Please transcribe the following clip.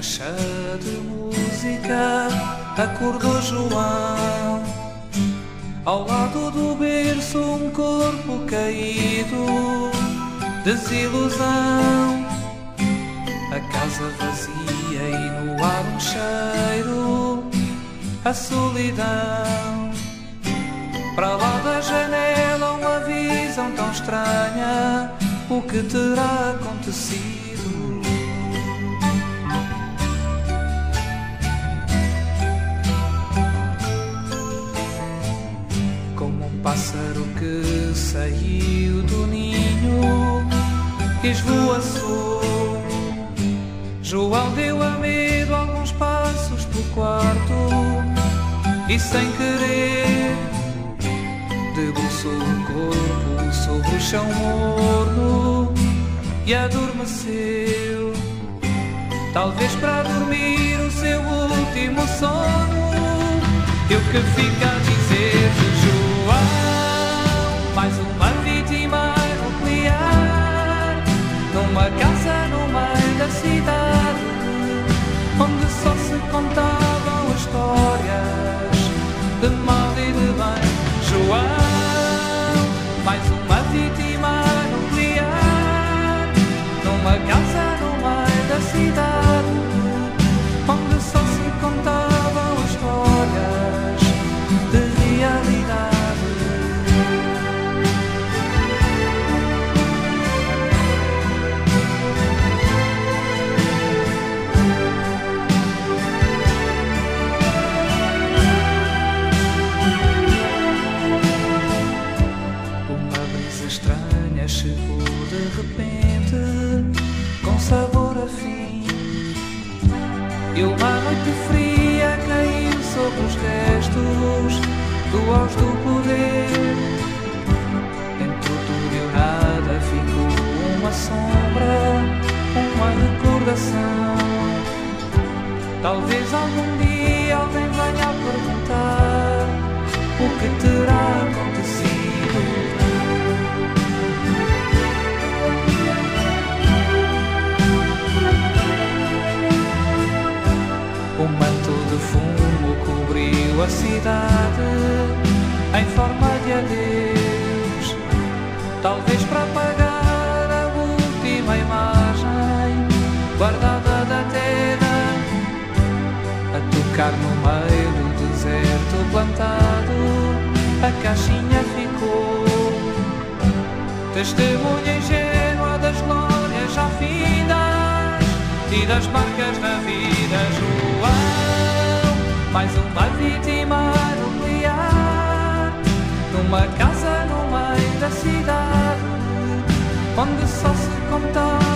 cheia de música acordou João. Ao lado do berço um corpo caído, desilusão. A casa vazia e no ar um cheiro, a solidão. Para lá da janela uma visão tão estranha, o que terá acontecido? Pássaro que saiu do ninho esvoaçou. João deu a medo alguns passos pelo quarto e sem querer debruçou o corpo sobre o chão morno e adormeceu. Talvez para dormir o seu último sono. Eu que fico a dizer de João, mais uma vítima nuclear, numa casa no meio da cidade, onde só se contavam histórias de mal e de bem. João, mais uma vítima nuclear, numa casa no meio da cidade, onde só se contavam histórias de realidade. Chegou de repente com sabor a fim, e uma noite fria caiu sobre os restos do auge do poder. Entre tudo e o nada ficou uma sombra, uma recordação. Talvez algum dia alguém venha a perguntar o que terá acontecido. Um manto de fumo cobriu a cidade em forma de adeus, talvez para apagar a última imagem guardada da terra, a tocar no meio do deserto plantado. A caixinha ficou testemunha ingênua das glórias já findas e das marcas da vida. João, mais uma vítima nuclear, numa casa no meio da cidade, onde só se contava